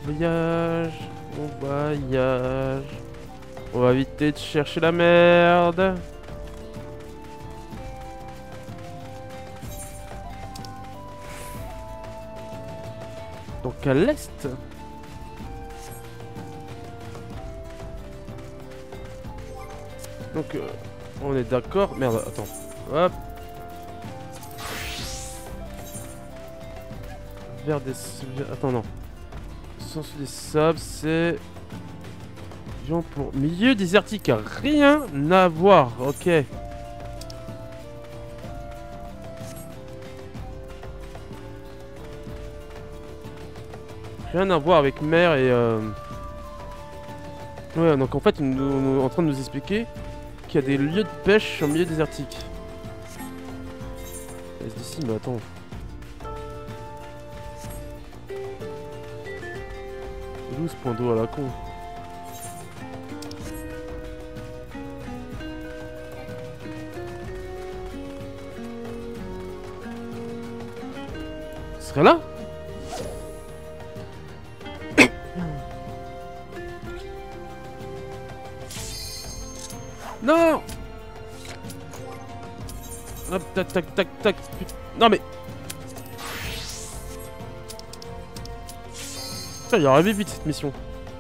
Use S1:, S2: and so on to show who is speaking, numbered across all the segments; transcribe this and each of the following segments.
S1: Voyage, on voyage. On va éviter de chercher la merde. Donc à l'est. Donc on est d'accord. Merde, attends. Hop. Vers des... Attends, non. Sens des sables, c'est... Viens pour... Milieu désertique, rien à voir. Ok. Rien à voir avec mer et... Ouais, donc en fait, on est en train de nous expliquer qu'il y a des lieux de pêche en milieu désertique. C'est d'ici, mais attends. C'est où ce point d'eau à la con? Ce serait là? Non! Hop, tac, tac, tac, tac. Non mais... Putain, il a rêvé vite cette mission.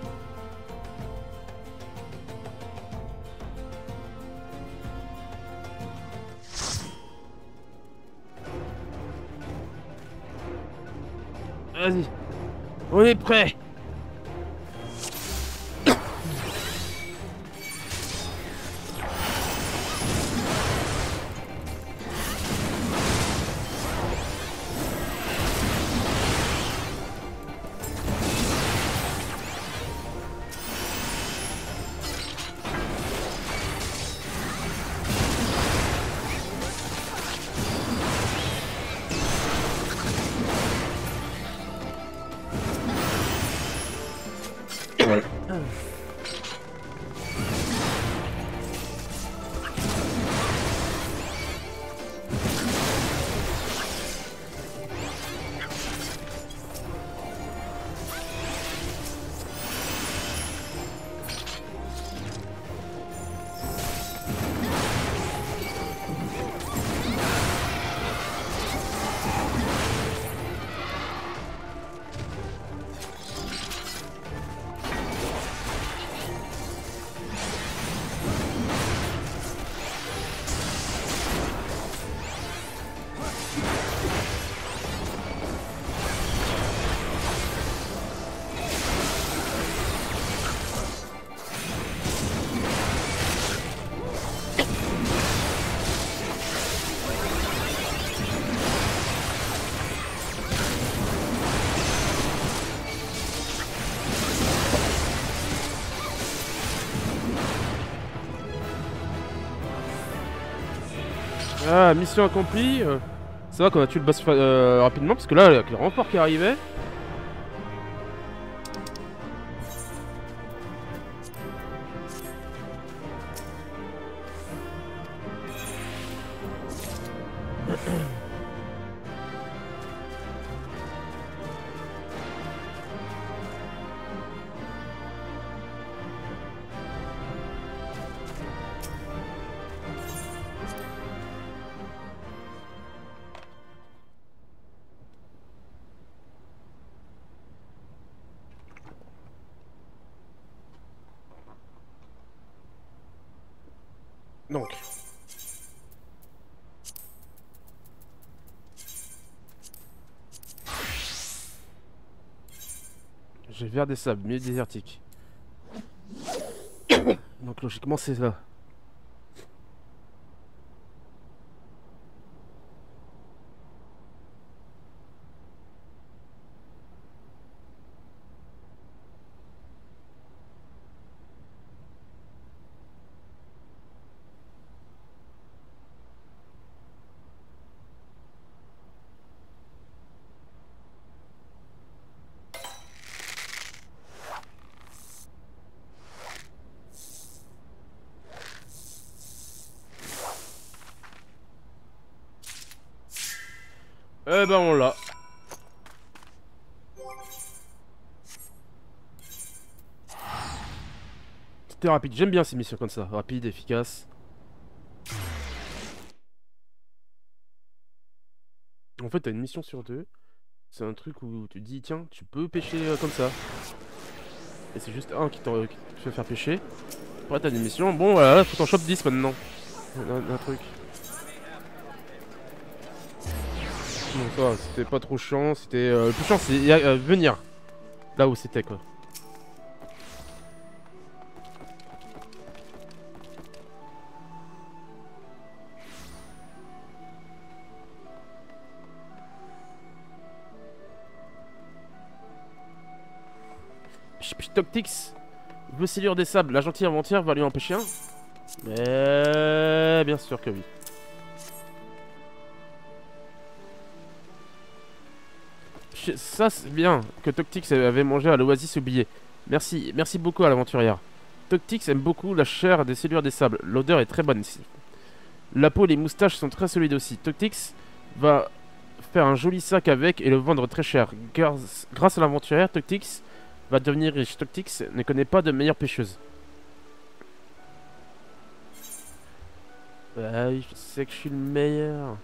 S1: Vas-y. On est prêt. Ah, mission accomplie. Ça va qu'on a tué le boss rapidement parce que là, avec le rempart qui arrivait. Donc. J'ai vers des sables, milieu désertique. Donc logiquement c'est là. Eh ben on l'a. Courte et rapide. J'aime bien ces missions comme ça. Rapide, efficace. En fait, t'as une mission sur deux. C'est un truc où tu te dis, tiens, tu peux pêcher comme ça. Et c'est juste un qui te fait faire pêcher. Après, t'as des missions. Bon, voilà, faut t'en choper 10 maintenant. Un truc. Bon, ça, c'était pas trop chiant. C'était. Le plus chiant, c'est venir. Là où c'était, quoi. Toctix veut séduire des sables. La gentille aventurière va lui empêcher un. Mais bien sûr que oui. Ça c'est bien que Toctix avait mangé à l'oasis oubliée. Merci beaucoup à l'aventurière. Toctix aime beaucoup la chair des séduire des sables. L'odeur est très bonne ici. La peau et les moustaches sont très solides aussi. Toctix va faire un joli sac avec et le vendre très cher. Grâce à l'aventurière, Toctix va devenir riche. Toctix ne connaît pas de meilleure pêcheuse. Bah oui, je sais que je suis le meilleur.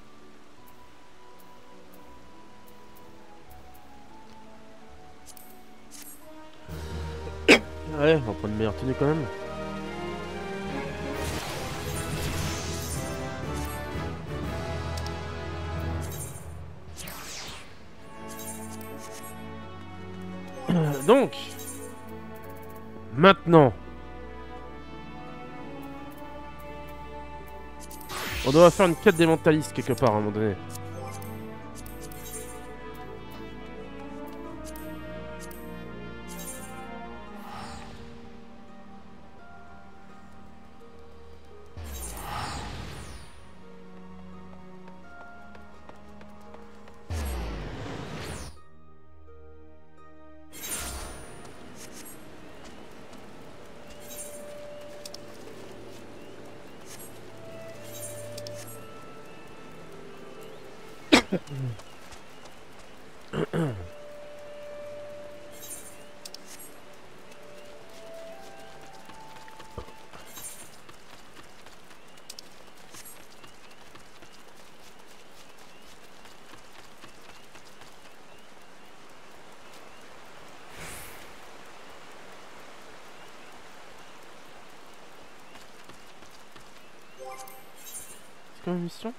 S1: Ouais, on va prendre une meilleure tenue quand même. Donc, maintenant, on doit faire une quête des mentalistes quelque part à un moment donné. C'est quoi une mission?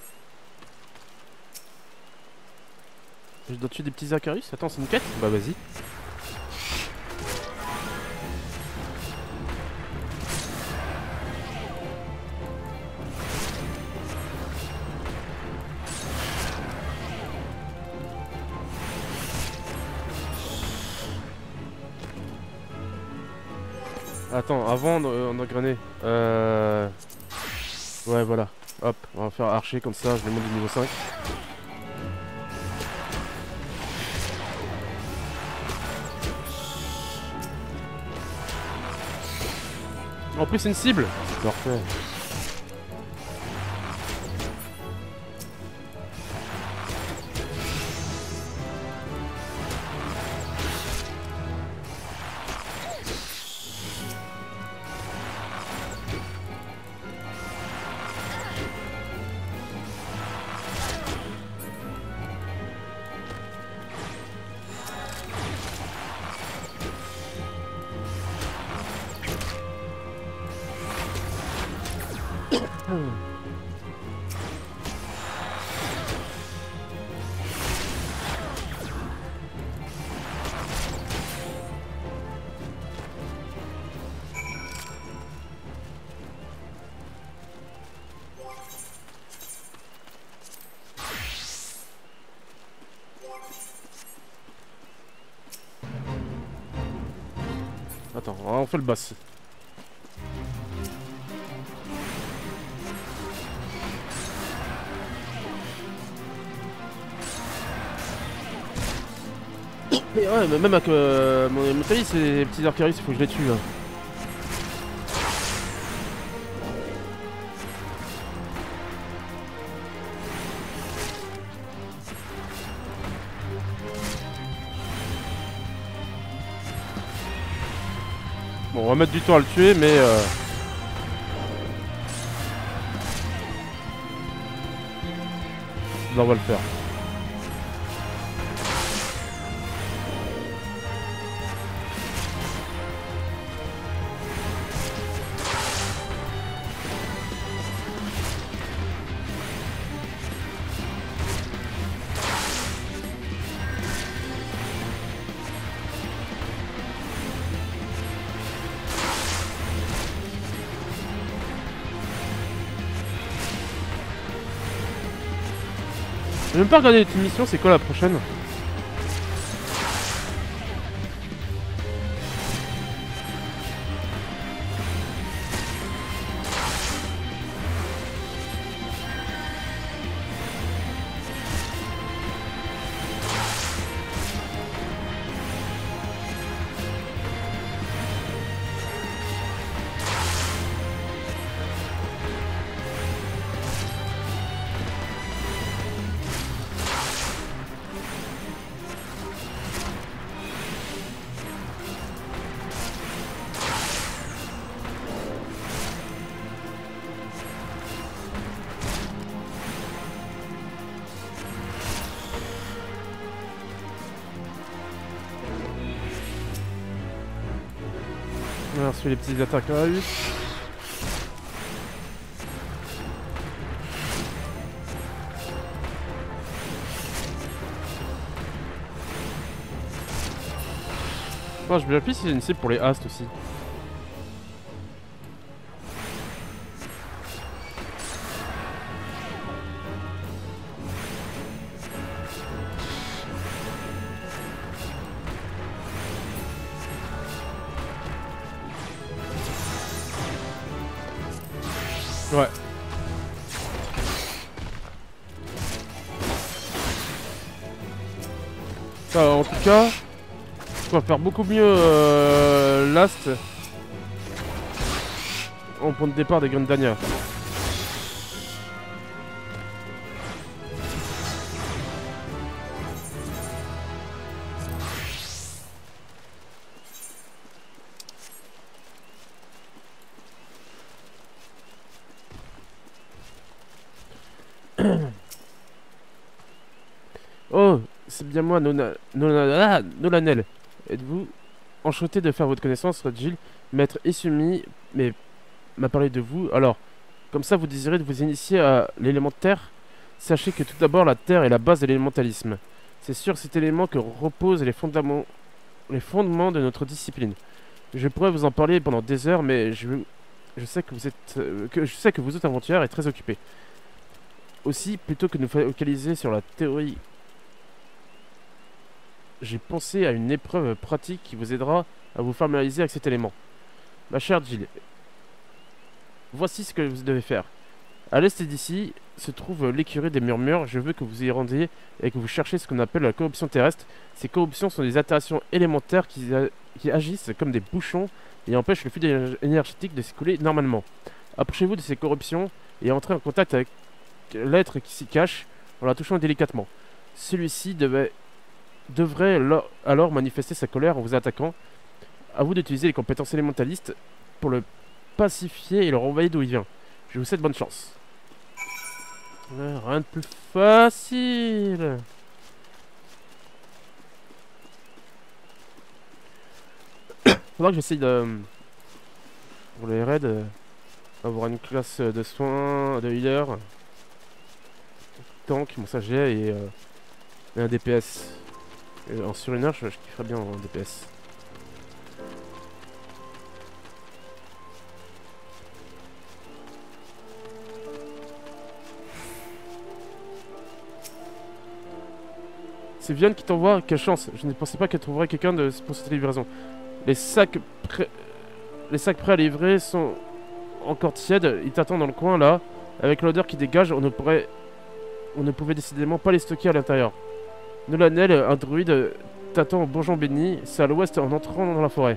S1: Je dois tuer des petits Acarus? Attends, c'est une quête? Bah vas-y. Attends, avant d'engrainer. Ouais, voilà. Hop, on va faire archer comme ça, je vais monter du niveau 5. En plus, c'est une cible. C'est parfait. Attends, on fait le boss. Mais ouais, mais même avec mon Metalis, ces petits Arcaris, il faut que je les tue là. Bon, on va mettre du temps à le tuer, mais... Là, on va le faire. J'ai même pas regardé les petites missions, c'est quoi la prochaine? On a reçu les petits attaques à 8. Oh, je vérifie si c'est une cible pour les astes aussi. Ouais. Ça, en tout cas, on va faire beaucoup mieux Last en point de départ des Gundania. Oh, c'est bien moi, Nolanel. Êtes-vous enchanté de faire votre connaissance, Jill? Maître Isumi m'a parlé de vous. Alors, comme ça, vous désirez de vous initier à l'élémentaire? Sachez que tout d'abord, la Terre est la base de l'élémentalisme. C'est sur cet élément que reposent les fondements de notre discipline. Je pourrais vous en parler pendant des heures, mais je sais que vous êtes aventurière et très occupé. Aussi, plutôt que de nous focaliser sur la théorie, j'ai pensé à une épreuve pratique qui vous aidera à vous familiariser avec cet élément. Ma chère Jill, voici ce que vous devez faire. À l'est d'ici se trouve l'écurie des murmures. Je veux que vous y rendiez et que vous cherchiez ce qu'on appelle la corruption terrestre. Ces corruptions sont des altérations élémentaires qui agissent comme des bouchons et empêchent le flux énergétique de s'écouler normalement. Approchez-vous de ces corruptions et entrez en contact avec l'être qui s'y cache en la touchant délicatement. Celui-ci devrait alors manifester sa colère en vous attaquant. À vous d'utiliser les compétences élémentalistes pour le pacifier et le renvoyer d'où il vient. Je vous souhaite bonne chance. Rien de plus facile. Faudra que j'essaye de... Pour les raids, avoir une classe de soins, de healer, tank, mon ça j'ai, et un DPS. Et en surunner, je kifferais bien en DPS. C'est Vianne qui t'envoie, quelle chance. Je ne pensais pas qu'elle trouverait quelqu'un pour cette livraison. Les sacs prêts à livrer sont encore tièdes. Ils t'attendent dans le coin là. Avec l'odeur qui dégage, on ne pouvait décidément pas les stocker à l'intérieur. Nolanel, un druide, t'attend au bourgeon béni. C'est à l'ouest en entrant dans la forêt.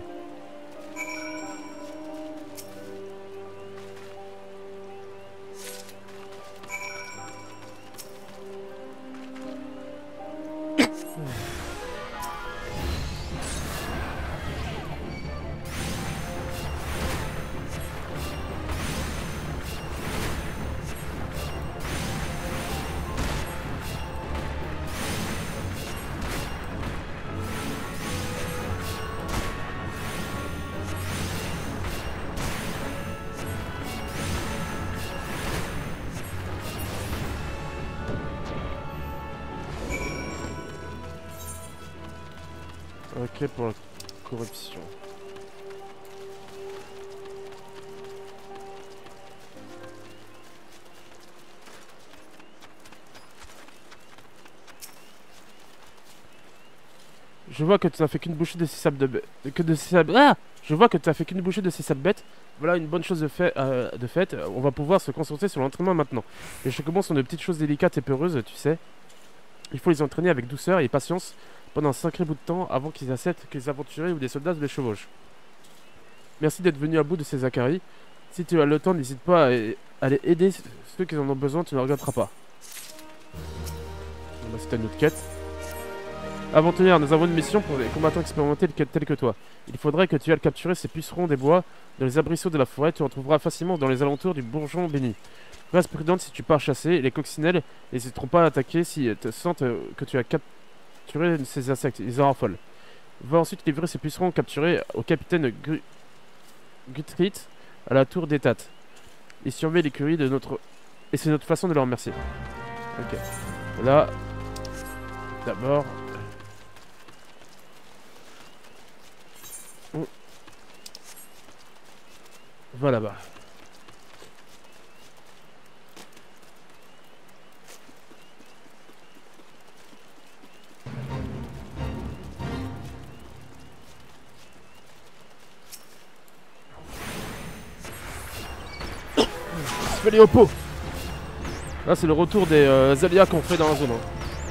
S1: Ok pour la corruption. Je vois que tu n'as fait qu'une bouchée de ces sables de bête. Je vois que tu n'as fait qu'une bouchée de ces sables bêtes. Voilà une bonne chose de fait. On va pouvoir se concentrer sur l'entraînement maintenant. Les chocobons sont de petites choses délicates et peureuses, tu sais. Il faut les entraîner avec douceur et patience pendant un sacré bout de temps avant qu'ils acceptent que les aventuriers ou des soldats les chevauchent. Merci d'être venu à bout de ces Akari. Si tu as le temps, n'hésite pas à aller aider ceux qui en ont besoin, tu ne regretteras pas. Bon, bah, c'est une autre quête. Aventurière, nous avons une mission pour les combattants expérimentés tels que toi. Il faudrait que tu ailles capturer ces pucerons des bois dans les arbrisseaux de la forêt. Tu en trouveras facilement dans les alentours du bourgeon béni. Reste prudente si tu pars chasser. Les coccinelles n'hésiteront pas à attaquer si elles te sentent que tu as capturé ces insectes. Ils en raffolent. Va ensuite livrer ces pucerons capturés au capitaine Guthrit à la tour d'État. Il surveille l'écurie de notre... Et c'est notre façon de leur remercier. Ok. Là... D'abord... Va là-bas. Fais les opos. Là c'est le retour des alias qu'on fait dans la zone. Hein.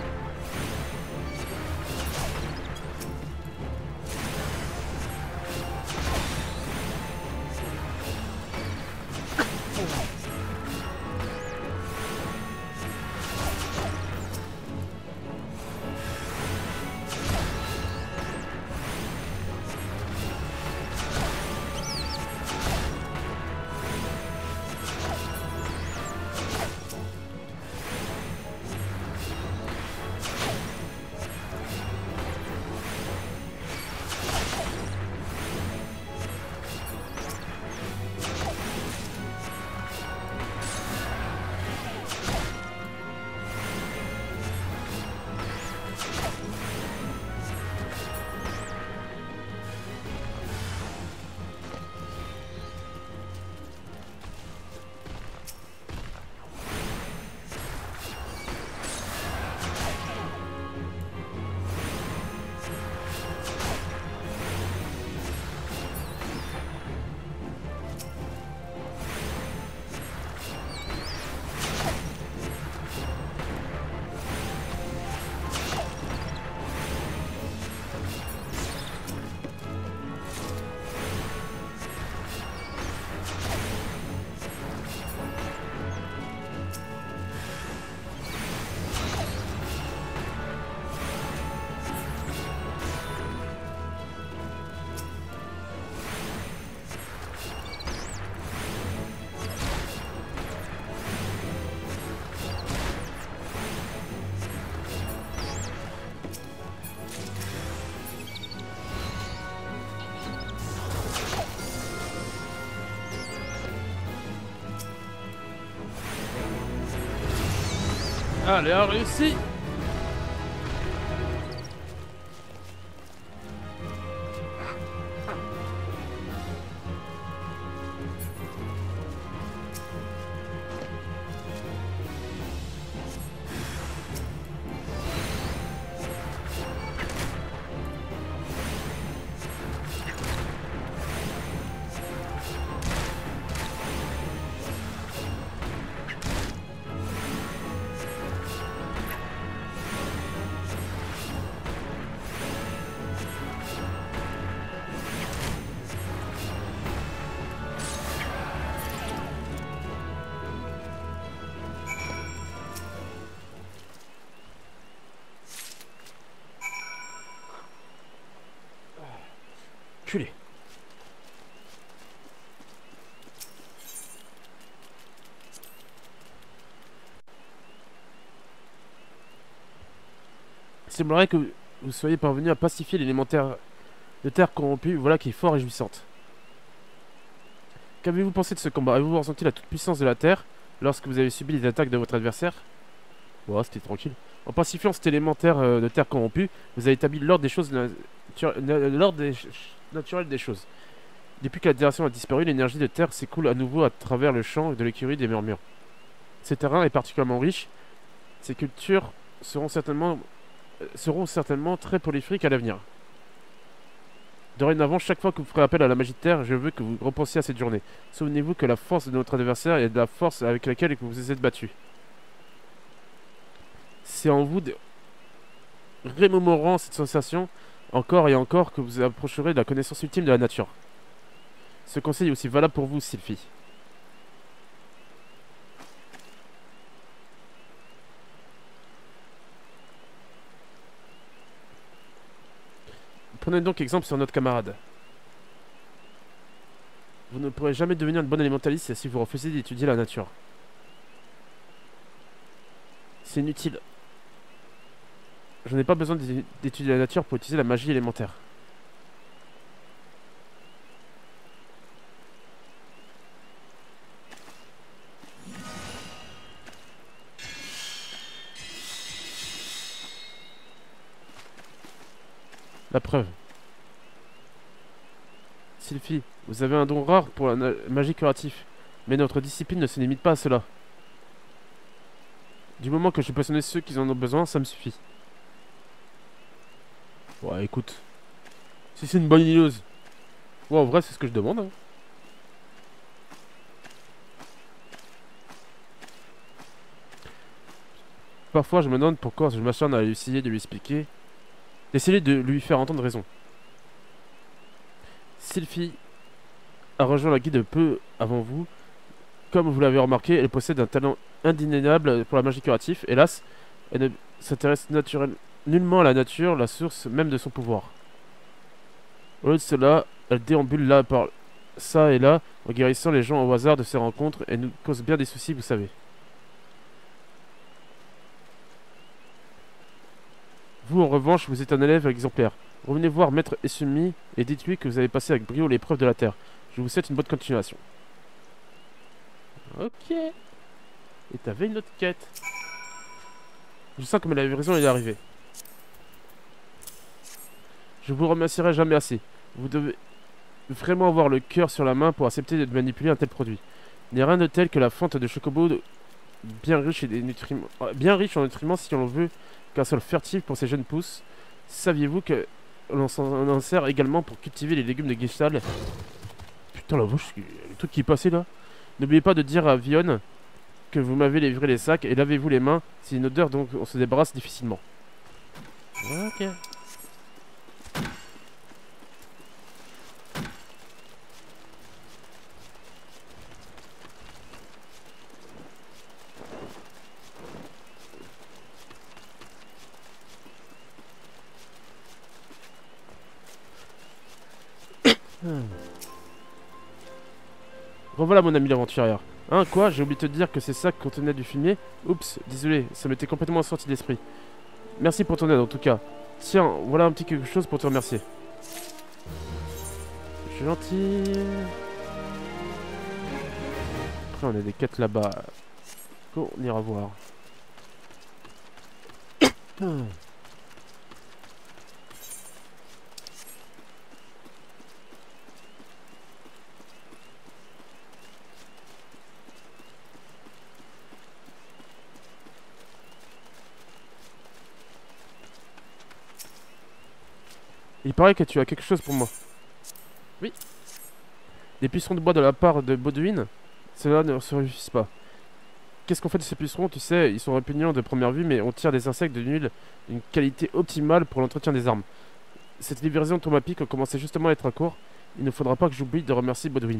S1: Allez, on réussi. Culé. Il semblerait que vous soyez parvenu à pacifier l'élémentaire de terre corrompue, voilà qui est fort réjouissante. Qu'avez-vous pensé de ce combat? Avez-vous ressenti la toute-puissance de la terre lorsque vous avez subi les attaques de votre adversaire? Bon, c'était tranquille. En pacifiant cet élémentaire de terre corrompue, vous avez établi l'ordre des choses naturel des choses. Depuis que la direction a disparu, l'énergie de terre s'écoule à nouveau à travers le champ de l'écurie des murmures. Ces terrains est particulièrement riche. Ces cultures seront certainement très prolifiques à l'avenir. Dorénavant, chaque fois que vous ferez appel à la magie de terre, je veux que vous repensiez à cette journée. Souvenez-vous que la force de notre adversaire est de la force avec laquelle vous vous êtes battu. C'est en vous remémorant cette sensation encore et encore que vous approcherez de la connaissance ultime de la nature. Ce conseil est aussi valable pour vous, Sylphie. Prenez donc exemple sur notre camarade. Vous ne pourrez jamais devenir une bonne élémentaliste si vous refusez d'étudier la nature. C'est inutile. Je n'ai pas besoin d'étudier la nature pour utiliser la magie élémentaire. La preuve. Sylphie, vous avez un don rare pour la magie curative, mais notre discipline ne se limite pas à cela. Du moment que je peux sonner ceux qui en ont besoin, ça me suffit. Ouais, écoute. Si c'est une bonne ileuse. Ouais, en vrai, c'est ce que je demande. Hein. Parfois, je me demande pourquoi je m'acharne à essayer de lui expliquer. D'essayer de lui faire entendre raison. Sylphie a rejoint la guilde peu avant vous. Comme vous l'avez remarqué, elle possède un talent indéniable pour la magie curative. Hélas, elle ne s'intéresse nullement à la nature, la source même de son pouvoir. Au lieu de cela, elle déambule là par ça et là, en guérissant les gens au hasard de ses rencontres et nous cause bien des soucis, vous savez. Vous, en revanche, vous êtes un élève exemplaire. Revenez voir Maître Essumi et dites-lui que vous avez passé avec brio l'épreuve de la Terre. Je vous souhaite une bonne continuation. Ok. Et t'avais une autre quête. Je sens que la livraison est arrivée. Je vous remercierai jamais assez. Vous devez vraiment avoir le cœur sur la main pour accepter de manipuler un tel produit. Il n'y a rien de tel que la fente de chocobo bien riche en nutriments si on veut qu'un sol fertile pour ces jeunes pousses. Saviez-vous que l'on s'en sert également pour cultiver les légumes de Gestalt? Putain la vache, le truc qui est passé là. N'oubliez pas de dire à Vion que vous m'avez livré les sacs et lavez-vous les mains. C'est une odeur dont on se débarrasse difficilement. Ok. Revoilà mon ami l'aventurière. Hein, quoi? J'ai oublié de te dire que ces sacs contenaient du fumier? Oups, désolé, ça m'était complètement sorti d'esprit. Merci pour ton aide en tout cas. Tiens, voilà un petit quelque chose pour te remercier. Je suis gentil. Après on a des quêtes là-bas. On ira voir. Il paraît que tu as quelque chose pour moi. Oui. Des pucerons de bois de la part de Baudouin? Cela ne se refuse pas. Qu'est-ce qu'on fait de ces pucerons? Tu sais, ils sont répugnants de première vue, mais on tire des insectes de huile d'une qualité optimale pour l'entretien des armes. Cette livraison tombe à pic commençait justement à être à court. Il ne faudra pas que j'oublie de remercier Baudouin.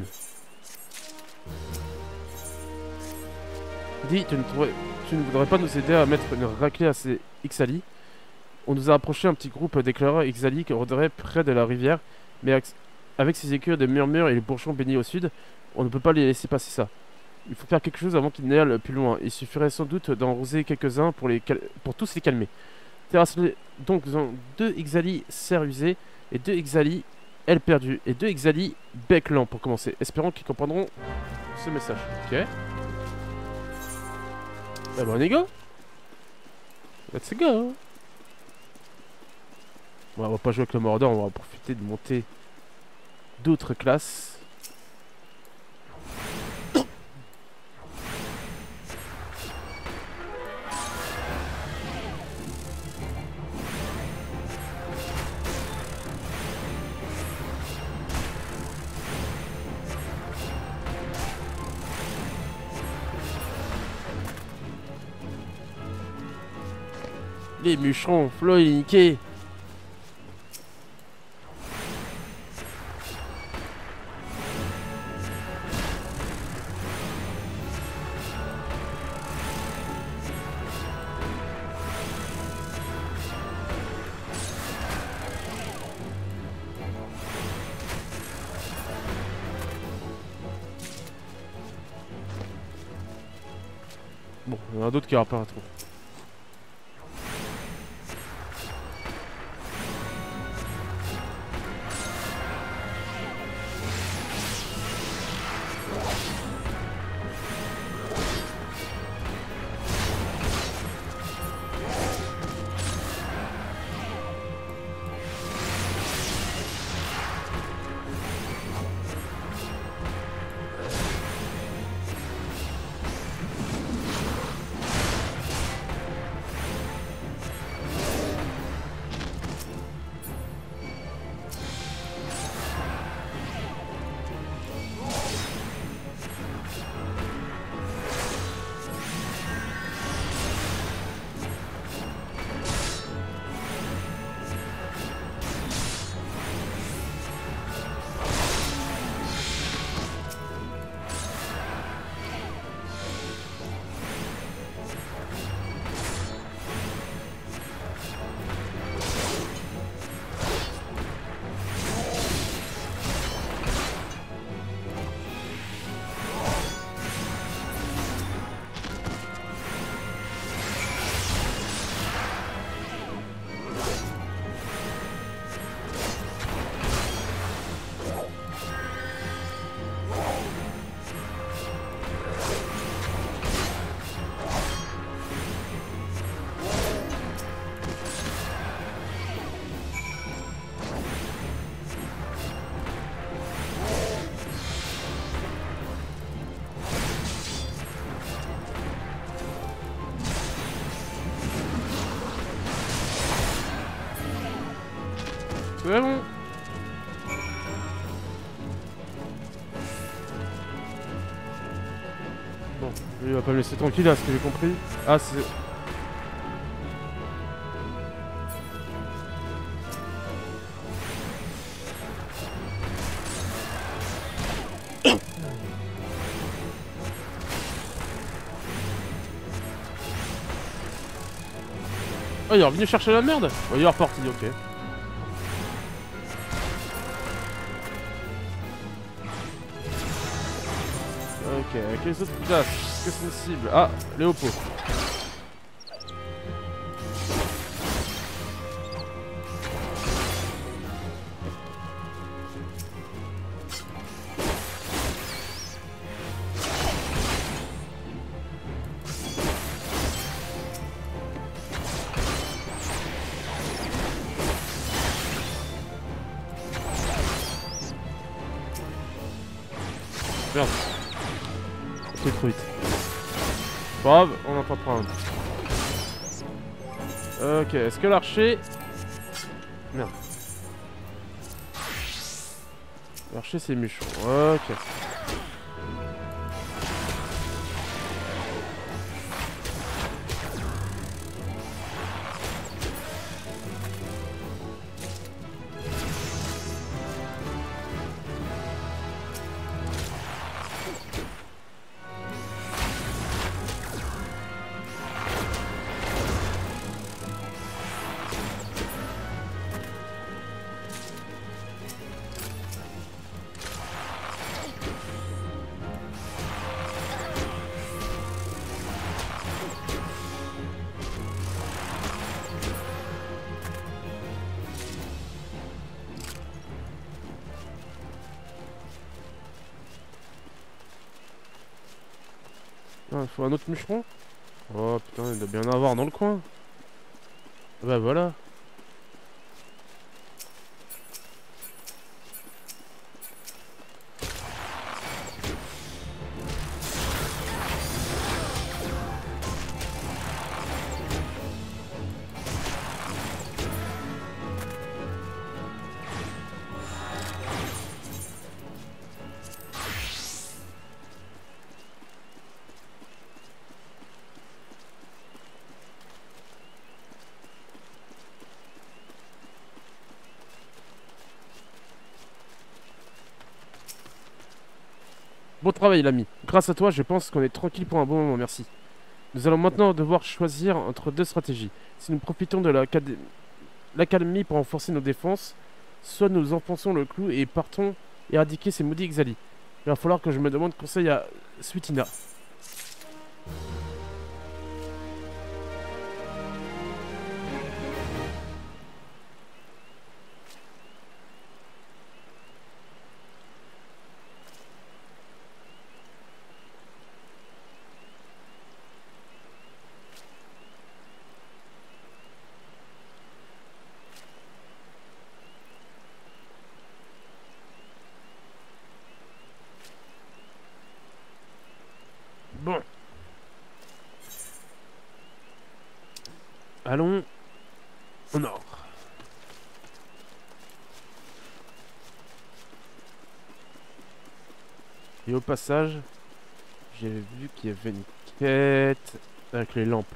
S1: Dis, tu ne voudrais pas nous aider à mettre une raclée à ces Ixali? On nous a approché un petit groupe d'éclaireurs Ixali qui rôderait près de la rivière, mais avec ses écuries de murmures et les bourgeons bénis au sud, on ne peut pas les laisser passer ça. Il faut faire quelque chose avant qu'ils n'aillent plus loin. Il suffirait sans doute d'en roser quelques-uns pour tous les calmer. Terrasse-les donc dans 2 Ixali serre usée et 2 Ixali aile perdue et 2 Ixali bec lent pour commencer. Espérons qu'ils comprendront ce message. Ok. Bah bon, on y go. Let's go. Ouais, on va pas jouer avec le Mordor, on va profiter de monter d'autres classes. Les bûcherons, Flo il est niqué. Bon, il y en a d'autres qui rappellent trop. C'est bon. Bon, lui il va pas me laisser tranquille à ce que j'ai compris. Ah c'est... Oh il est revenu chercher la merde. Oh, il est reparti, ok. Ok, avec les autres classes, est-ce que c'est une cible? Ah, Léopo. Merde. C'est trop vite. Pas grave, on en tentera un. Ok, est-ce que l'archer... Merde. L'archer c'est Muchon. Ok. Ah, il faut un autre mûcheron. Oh putain, il doit bien en avoir dans le coin. Bah voilà. Bon travail, l'ami. Grâce à toi, je pense qu'on est tranquille pour un bon moment, merci. Nous allons maintenant devoir choisir entre deux stratégies. Si nous profitons de l'académie pour renforcer nos défenses, soit nous enfonçons le clou et partons éradiquer ces maudits Xali. Il va falloir que je me demande conseil à Suitina. Bon. Allons au nord. Et au passage, j'ai vu qu'il y avait une quête avec les lampes.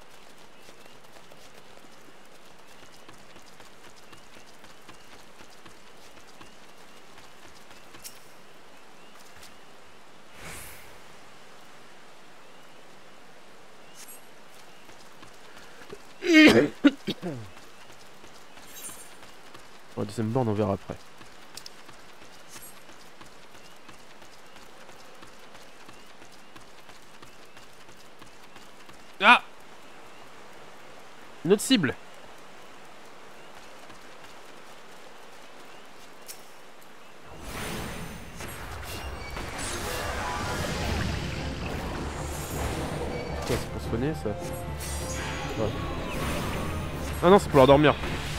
S1: Bon, deuxième borne, on verra après. Ah! Une autre cible! C'est pour se soigner ça? Ouais. Ah non, c'est pour leur dormir.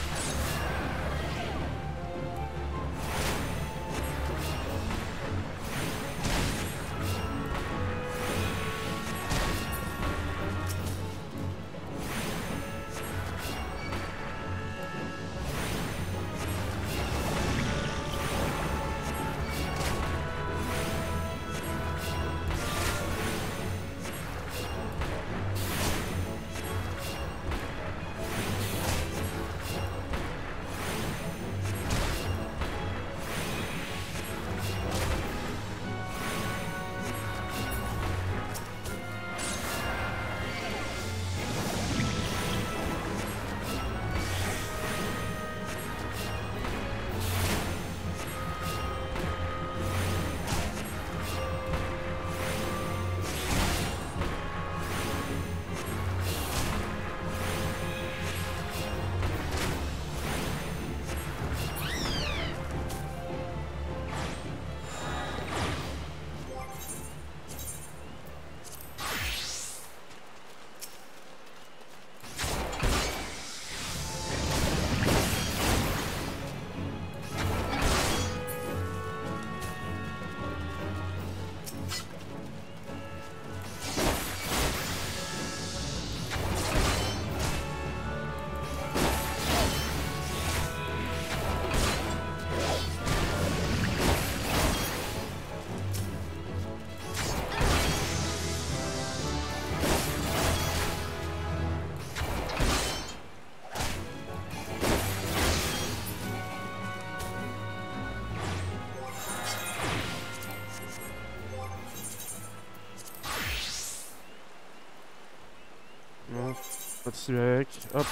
S1: Non, pas de cible. Hop.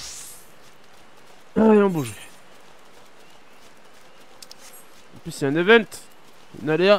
S1: Allez, on bouge. En plus, il y a un event. Une aléa.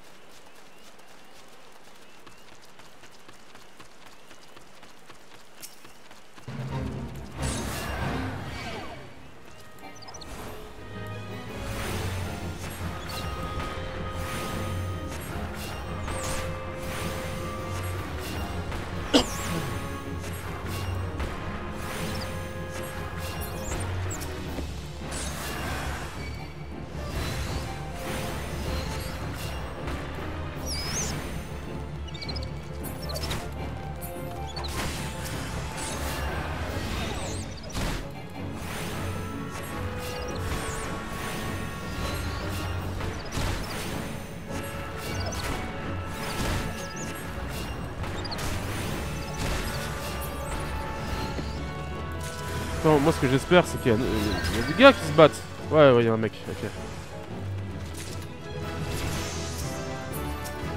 S1: Attends, moi ce que j'espère c'est qu'il y a des gars qui se battent. Ouais, il y a un mec, ok.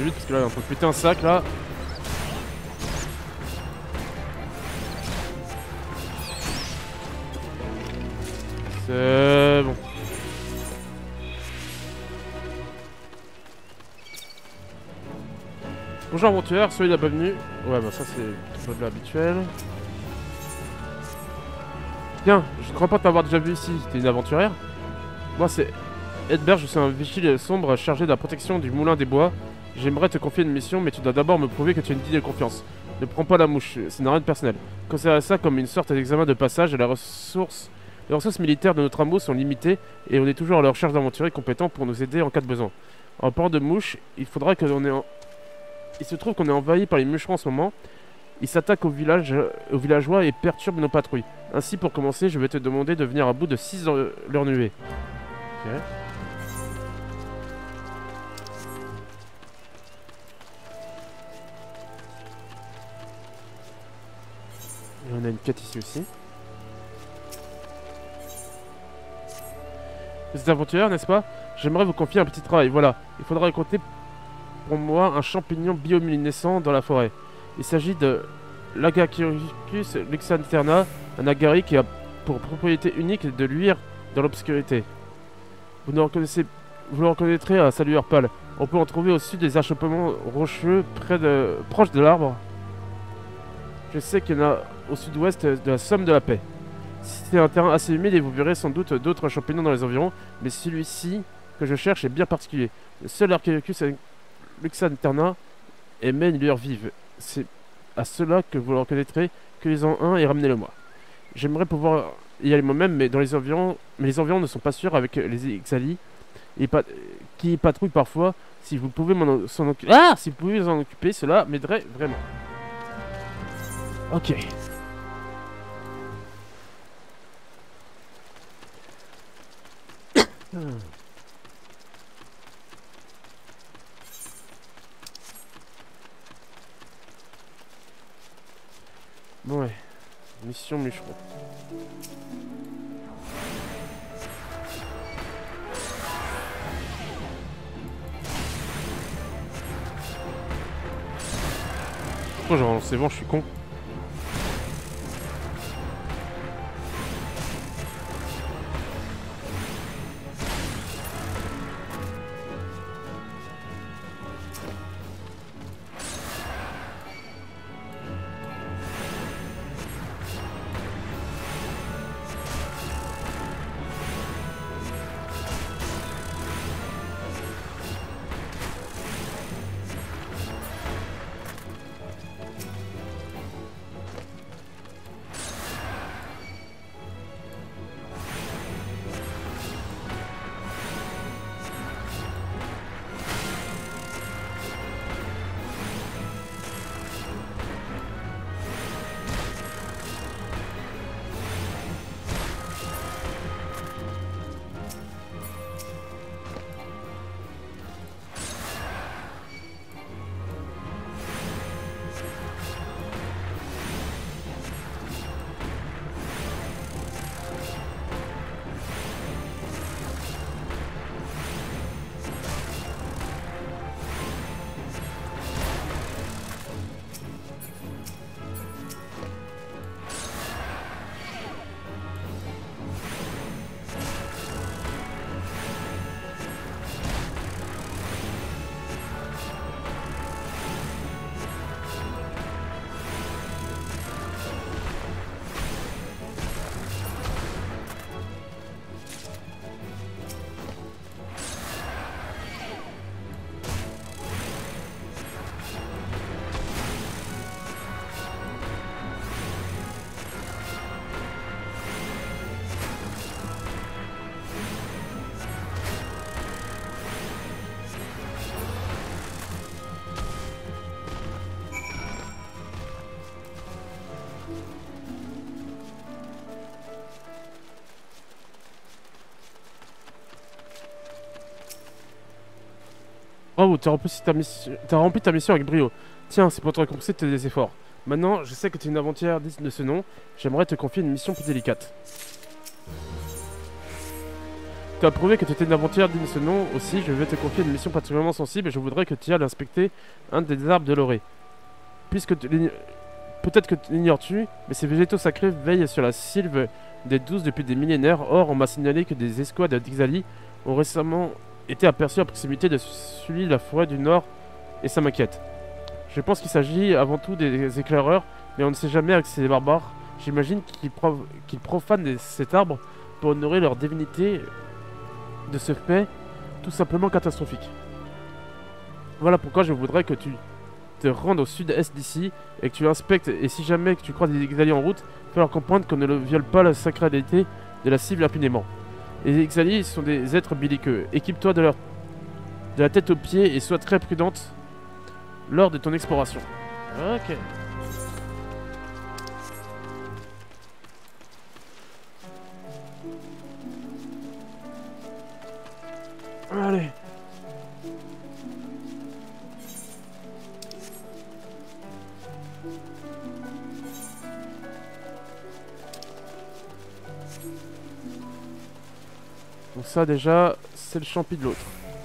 S1: avancer vite parce que là, il est en train de péter un sac là. C'est bon. Bonjour aventurière, soyez la bienvenue. Ouais, bah ça c'est tout habituel. Tiens, je ne crois pas t'avoir déjà vu ici. T'es une aventurière? Moi c'est Edbert, je suis un vigile sombre chargé de la protection du moulin des bois. J'aimerais te confier une mission, mais tu dois d'abord me prouver que tu es une digne de confiance. Ne prends pas la mouche, ce n'est rien de personnel. Considère ça comme une sorte d'examen de passage et les ressources militaires de notre hameau sont limitées et on est toujours à la recherche d'aventuriers compétents pour nous aider en cas de besoin. En parlant de mouches, il faudra que l'on ait... Il se trouve qu'on est envahi par les moucherons en ce moment. Ils s'attaquent aux villageois et perturbent nos patrouilles. Ainsi, pour commencer, je vais te demander de venir à bout de 6 dans leur nuée. Ok. Et on a une quête ici aussi. Vous êtes aventurière, n'est-ce pas? J'aimerais vous confier un petit travail. Voilà, il faudra récolter pour moi un champignon bioluminescent dans la forêt. Il s'agit de l'Agakyricus luxanterna, un agari qui a pour propriété unique de luire dans l'obscurité. Vous le reconnaîtrez à sa lueur pâle. On peut en trouver au sud des achoppements rocheux proche de l'arbre. Je sais qu'il y en a au sud-ouest de la Somme de la Paix. C'est un terrain assez humide et vous verrez sans doute d'autres champignons dans les environs, mais celui-ci que je cherche est bien particulier. Le seul Archéricus luxanterna émet une lueur vive. C'est à cela que vous le reconnaîtrez, cueillez-en un et ramenez-le-moi. J'aimerais pouvoir y aller moi-même, mais les environs ne sont pas sûrs avec les Ixali qui patrouillent parfois. Si vous pouvez si vous pouvez vous en occuper, cela m'aiderait vraiment. Ok. Bon ouais. Mission mûcheron. Pourquoi j'ai relancé vent, je suis con. Bravo, t'as rempli ta mission avec brio. Tiens, c'est pour te récompenser de tes efforts. Maintenant, je sais que tu es une aventurière digne de ce nom. J'aimerais te confier une mission plus délicate. tu as prouvé que tu étais une aventurière digne de ce nom. Aussi, je vais te confier une mission particulièrement sensible et je voudrais que tu ailles inspecter un des arbres de l'orée. Puisque peut-être que l'ignores-tu, mais ces végétaux sacrés veillent sur la sylve des 12 depuis des millénaires. Or, on m'a signalé que des escouades d'Ixali ont récemment été aperçues à proximité de Sully, la forêt du Nord, et ça m'inquiète. Je pense qu'il s'agit avant tout des éclaireurs, mais on ne sait jamais avec ces barbares. J'imagine qu'ils profanent cet arbre pour honorer leur divinité. De ce fait, tout simplement catastrophique. Voilà pourquoi je voudrais que tu te rendes au sud-est d'ici et que tu inspectes, et si jamais que tu crois des Ixali en route, fais leur comprendre qu'on ne viole pas la sacralité de la cible impunément. Les Ixali sont des êtres belliqueux. Équipe-toi de la tête aux pieds et sois très prudente lors de ton exploration. Ok. Allez. Donc ça déjà, c'est le champi de l'autre.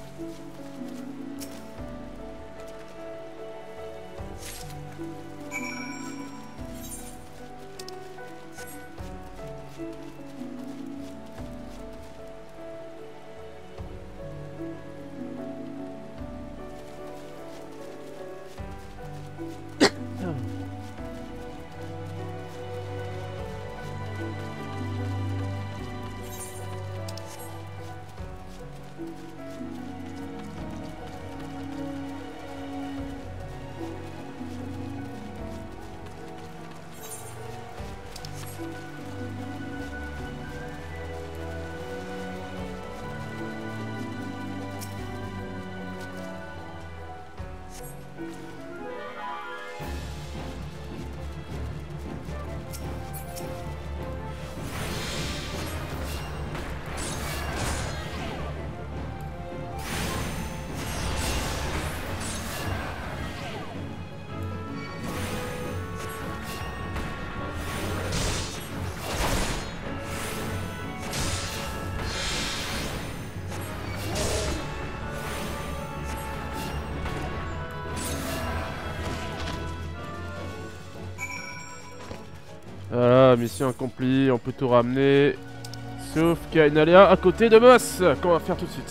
S1: Voilà, mission accomplie, on peut tout ramener. Sauf qu'il y a une aléa à côté de Moss qu'on va faire tout de suite.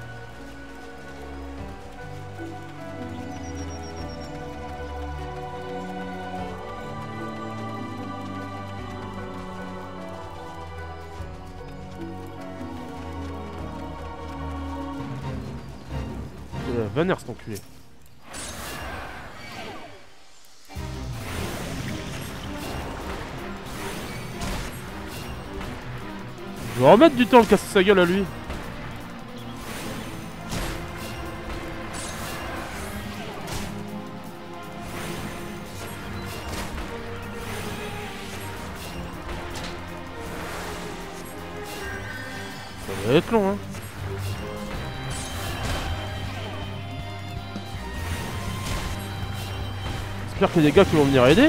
S1: Vanner cet enculé. Je vais remettre du temps à casser sa gueule à lui. Ça va être long, hein. J'espère qu'il y a des gars qui vont venir aider.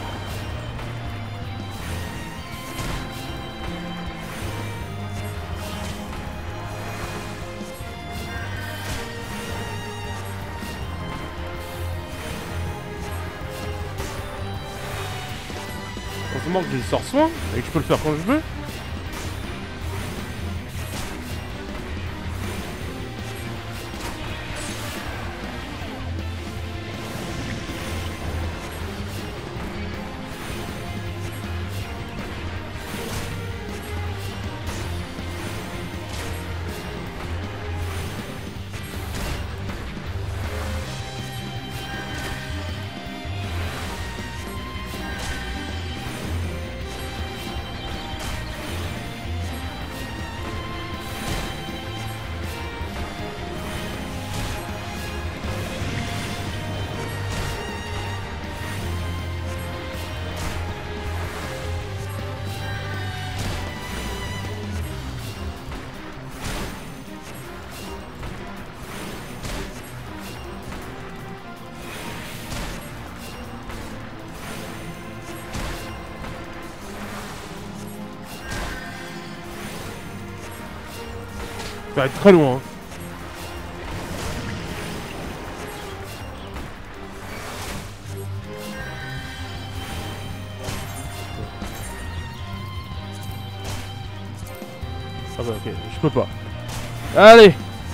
S1: Heureusement que j'ai sors soin et que je peux le faire quand je veux. Ça va être très loin. Hein. Ah bah ok, je peux pas. Allez!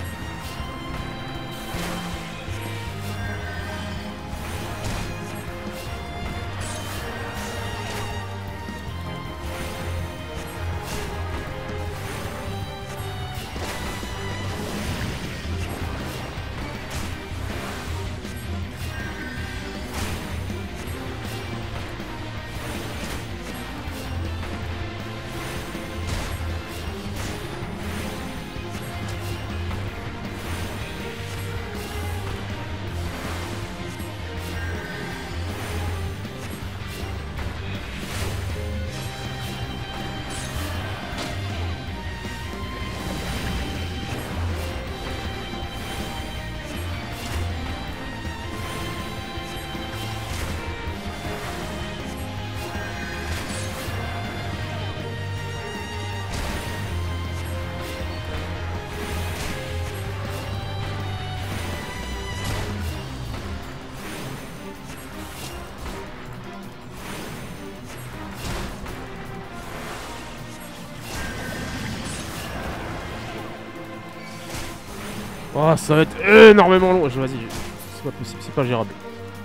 S1: Oh, ça va être énormément long. Vas-y, c'est pas possible, c'est pas gérable.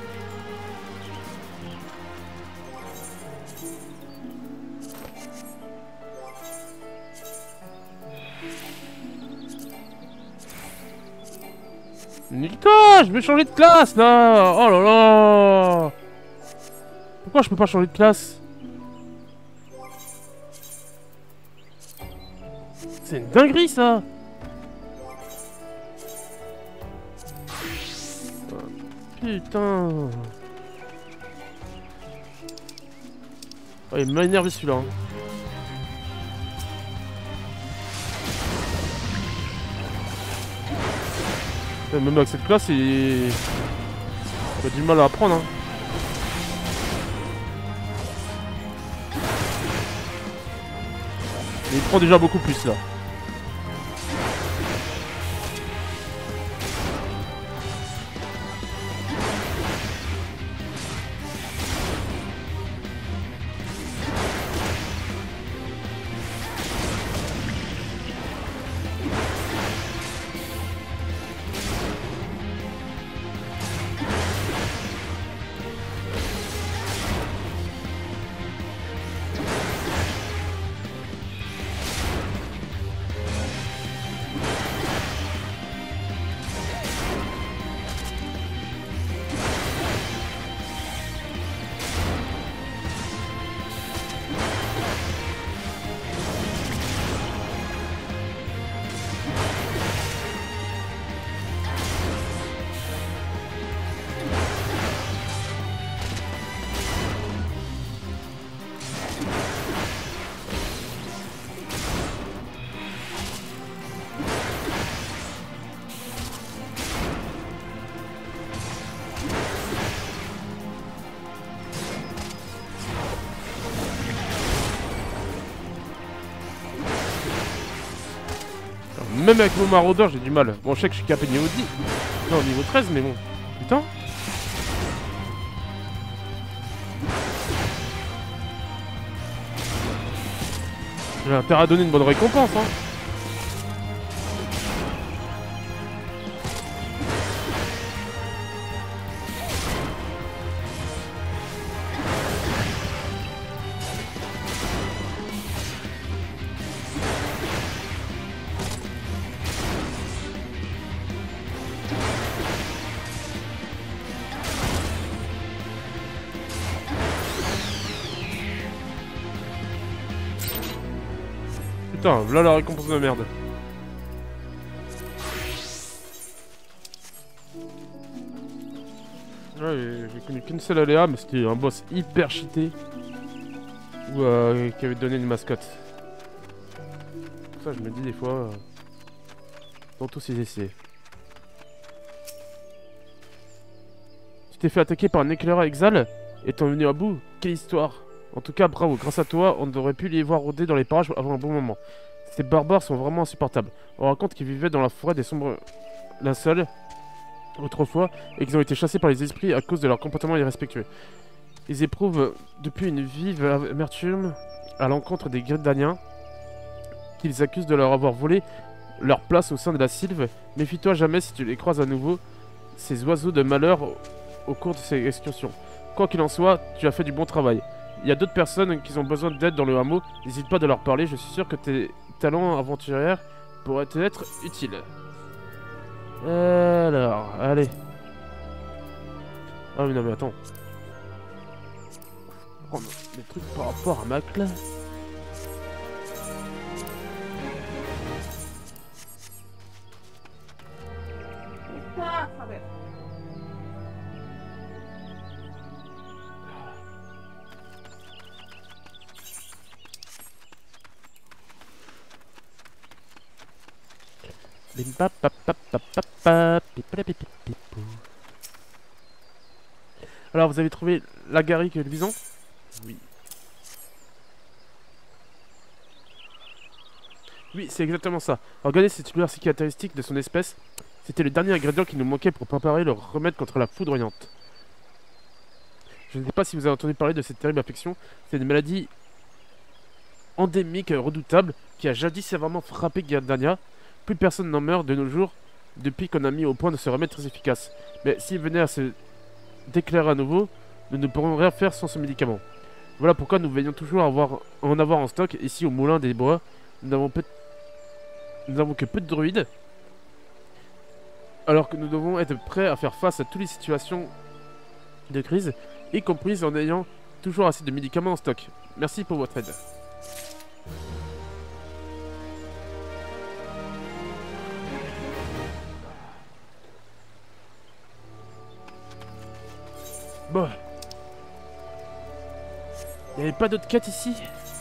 S1: Nico, je vais changer de classe là. Oh là là. Pourquoi je peux pas changer de classe? C'est une dinguerie ça. Putain. Oh, il m'a énervé celui-là. Hein. Même avec cette classe, il a du mal à apprendre. Hein. Et il prend déjà beaucoup plus là. Même avec mon maraudeur, j'ai du mal. Bon, je sais que je suis capé niveau 10. Non, niveau 13, mais bon. Putain. J'ai intérêt à donner une bonne récompense, hein. Putain, voilà la récompense de merde. Ouais, j'ai connu qu'une seule aléa, mais c'était un boss hyper cheaté. Ou qui avait donné une mascotte. Ça, je me dis des fois, dans tous ces essais. Tu t'es fait attaquer par un éclaireur exal et t'en es venu à bout. Quelle histoire! En tout cas, bravo, grâce à toi, on aurait pu les voir rôder dans les parages avant un bon moment. Ces barbares sont vraiment insupportables. On raconte qu'ils vivaient dans la forêt des sombres linceuls autrefois et qu'ils ont été chassés par les esprits à cause de leur comportement irrespectueux. Ils éprouvent depuis une vive amertume à l'encontre des Gridaniens qu'ils accusent de leur avoir volé leur place au sein de la sylve. Méfie-toi jamais si tu les croises à nouveau, ces oiseaux de malheur au cours de ces excursions. Quoi qu'il en soit, tu as fait du bon travail. Il y a d'autres personnes qui ont besoin d'aide dans le hameau, n'hésite pas de leur parler, je suis sûr que tes talents aventuriers pourraient être utiles. Alors, allez. Ah mais non mais attends. Prendre des trucs par rapport à Mac là. Alors, vous avez trouvé l'agaric luisant? Oui. Oui, c'est exactement ça. Regardez cette lueur si caractéristique de son espèce. C'était le dernier ingrédient qui nous manquait pour préparer le remède contre la foudroyante. Je ne sais pas si vous avez entendu parler de cette terrible affection. C'est une maladie endémique redoutable qui a jadis sévèrement frappé Gardania. Plus personne n'en meurt de nos jours depuis qu'on a mis au point de ce remède très efficace. Mais s'il venait à se déclarer à nouveau, nous ne pourrons rien faire sans ce médicament. Voilà pourquoi nous veillons toujours à en avoir en stock ici au Moulin des Bois. Nous n'avons que peu de druides, alors que nous devons être prêts à faire face à toutes les situations de crise, y compris en ayant toujours assez de médicaments en stock. Merci pour votre aide. Bon. Il n'y avait pas d'autres quêtes ici?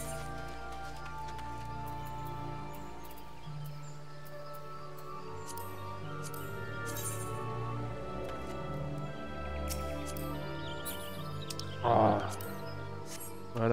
S1: Ah. Voilà.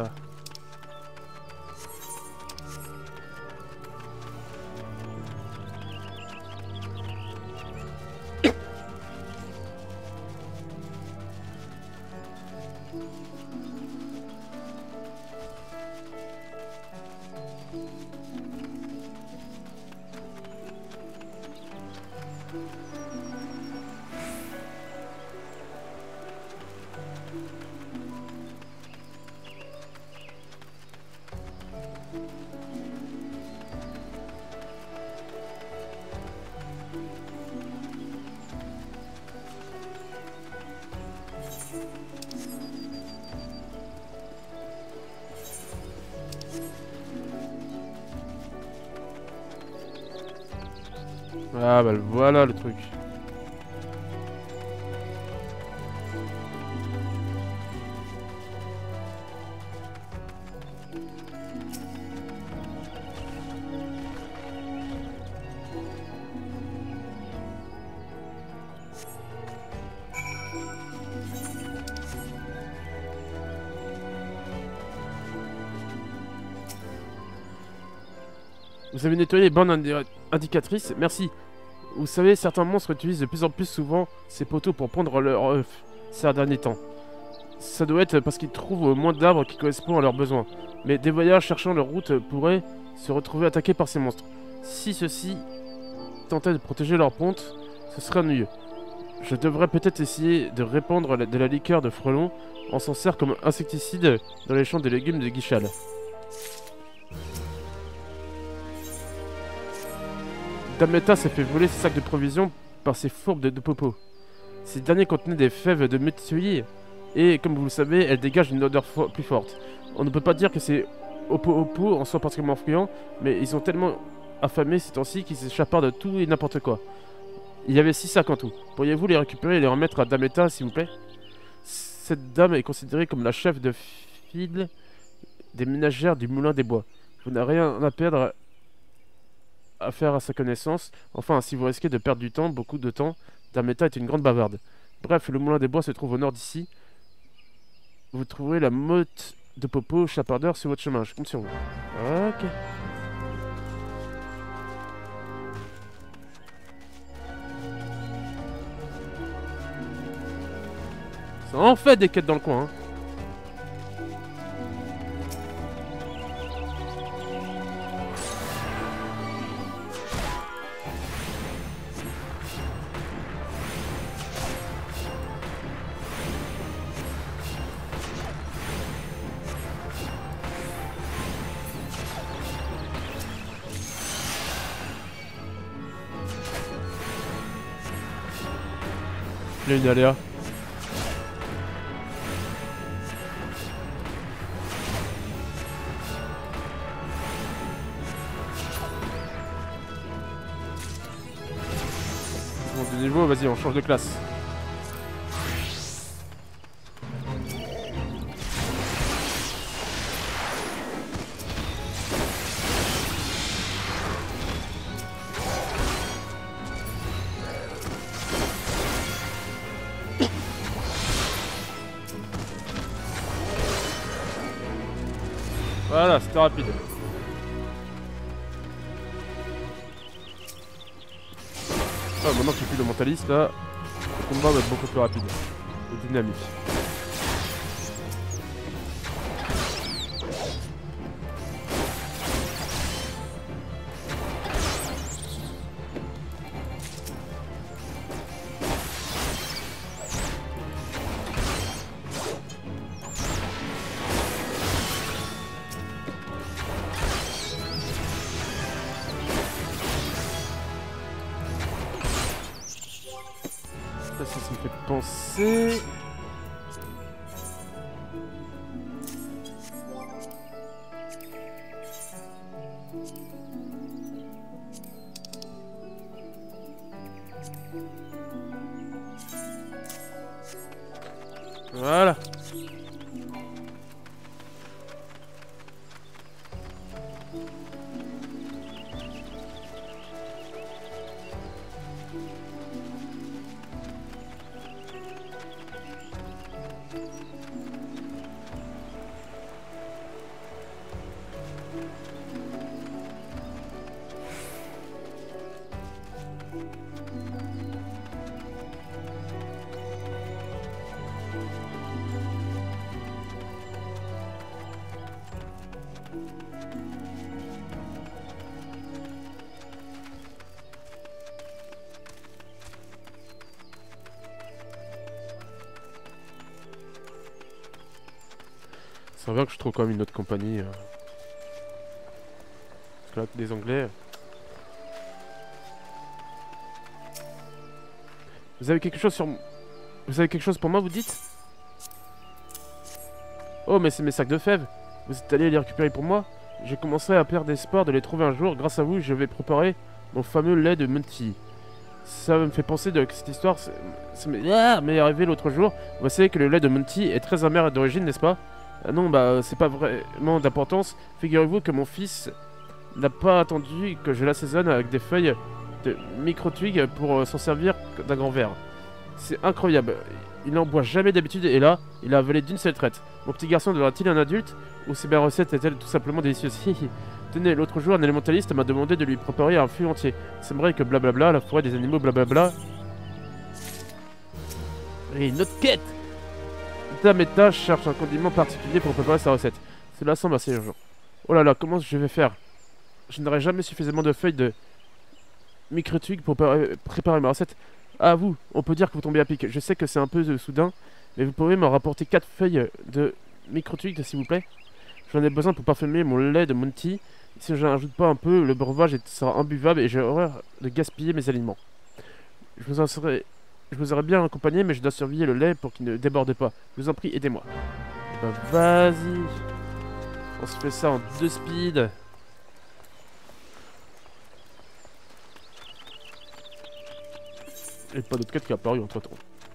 S1: Ah bah voilà le truc. Vous avez nettoyé les bornes indicatrices, merci. Vous savez, certains monstres utilisent de plus en plus souvent ces poteaux pour pondre leurs œufs ces derniers temps. Ça doit être parce qu'ils trouvent moins d'arbres qui correspondent à leurs besoins. Mais des voyageurs cherchant leur route pourraient se retrouver attaqués par ces monstres. Si ceux-ci tentaient de protéger leur ponte, ce serait ennuyeux. Je devrais peut-être essayer de répandre de la liqueur de frelons. On s'en sert comme insecticide dans les champs de légumes de Guichal. Dameta s'est fait voler ses sacs de provisions par ses fourbes de popo. Ces derniers contenaient des fèves de mutsuyi et, comme vous le savez, elles dégagent une odeur plus forte. On ne peut pas dire que ces Oppo en soient particulièrement friands, mais ils sont tellement affamés ces temps-ci qu'ils s'échappent de tout et n'importe quoi. Il y avait 6 sacs en tout. Pourriez-vous les récupérer et les remettre à Dameta, s'il vous plaît? Cette dame est considérée comme la chef de file des ménagères du Moulin des Bois. Vous n'avez rien à perdre à faire à sa connaissance. Enfin, si vous risquez de perdre du temps, beaucoup de temps, Dameta est une grande bavarde. Bref, le Moulin des Bois se trouve au nord d'ici. Vous trouverez la motte de Popo chapardeur sur votre chemin. Je compte sur vous. Ok. En fait des quêtes dans le coin. Hein. Il y a une aléa. On monte de niveau, vas-y, on change de classe. Voilà, c'était rapide. Ah, maintenant que j'ai plus le mentaliste, là, le combat va être beaucoup plus rapide et dynamique. Ça me fait penser... Voilà. Ça va que je trouve quand même une autre compagnie. Parce que là, des Anglais. Vous avez quelque chose sur... Vous avez quelque chose pour moi, vous dites? Oh, mais c'est mes sacs de fèves. Vous êtes allé les récupérer pour moi? J'ai commencé à perdre espoir de les trouver un jour. Grâce à vous, je vais préparer mon fameux lait de Monty. Ça me fait penser que cette histoire m'est arrivé l'autre jour. Vous savez que le lait de Monty est très amer d'origine, n'est-ce pas? Ah non, bah c'est pas vraiment d'importance. Figurez-vous que mon fils n'a pas attendu que je l'assaisonne avec des feuilles de micro-twig pour s'en servir d'un grand verre. C'est incroyable. Il n'en boit jamais d'habitude et là, il a avalé d'une seule traite. Mon petit garçon devra-t-il un adulte? Ou ces belles recettes est-elle tout simplement délicieuse? Tenez, l'autre jour, un élémentaliste m'a demandé de lui préparer un fût entier. C'est vrai que blablabla, la forêt des animaux, blablabla. Et une autre quête! Tameta cherche un condiment particulier pour préparer sa recette. Cela semble assez urgent. Oh là là, comment je vais faire? Je n'aurai jamais suffisamment de feuilles de micro-twig pour préparer ma recette. Ah vous, on peut dire que vous tombez à pic. Je sais que c'est un peu soudain, mais vous pourriez me rapporter 4 feuilles de micro-twig s'il vous plaît? J'en ai besoin pour parfumer mon lait de Monty. Si je n'ajoute pas un peu, le breuvage sera imbuvable et j'ai horreur de gaspiller mes aliments. Je vous aurais bien accompagné, mais je dois surveiller le lait pour qu'il ne déborde pas. Je vous en prie, aidez-moi. Bah vas-y. On se fait ça en 2 speed. Et pas d'autre quête qui a apparu entre temps.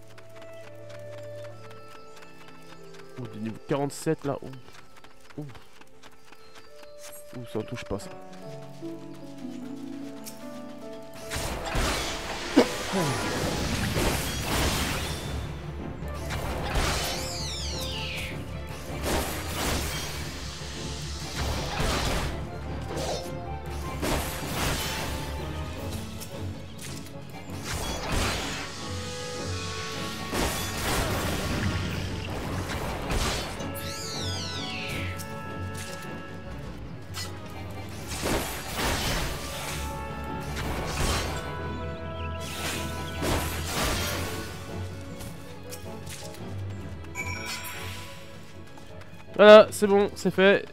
S1: Oh, du niveau 47 là. Ouh. Ouh, ça en touche pas ça. Voilà, c'est bon, c'est fait.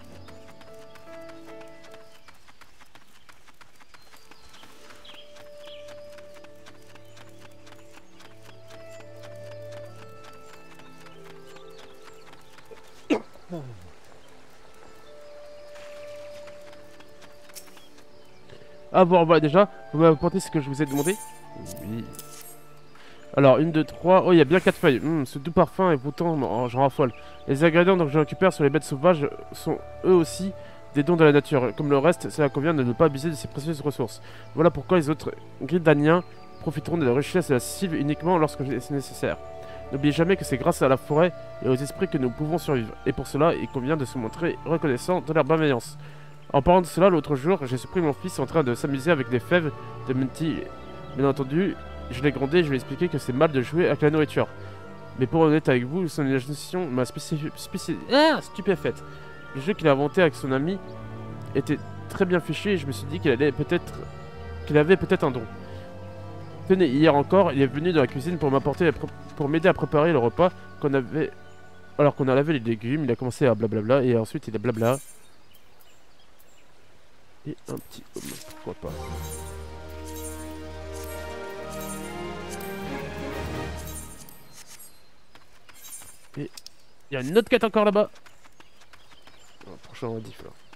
S1: Ah bon, voilà déjà, vous m'avez apporté ce que je vous ai demandé? Oui. Alors, une, deux, trois. Oh, il y a bien 4 feuilles. Ce doux parfum est pourtant, j'en raffole. Les ingrédients donc, que je récupère sur les bêtes sauvages sont eux aussi des dons de la nature. Comme le reste, cela convient de ne pas abuser de ces précieuses ressources. Voilà pourquoi les autres Gridaniens profiteront de la richesse de la Sylve uniquement lorsque c'est nécessaire. N'oubliez jamais que c'est grâce à la forêt et aux esprits que nous pouvons survivre. Et pour cela, il convient de se montrer reconnaissant de leur bienveillance. En parlant de cela, l'autre jour, j'ai surpris mon fils en train de s'amuser avec des fèves de Munti. Bien entendu, je l'ai grondé et je lui ai expliqué que c'est mal de jouer avec la nourriture. Mais pour être honnête avec vous, son imagination m'a stupéfaite. Le jeu qu'il a inventé avec son ami était très bien fichu et je me suis dit qu'il avait peut-être un don. Tenez, hier encore, il est venu dans la cuisine pour m'aider à préparer le repas qu'on avait. Alors qu'on a lavé les légumes, il a commencé à blablabla et ensuite il a blabla. Et un petit homme, pourquoi pas. Et il y a une autre quête encore là-bas. Prochain diff là.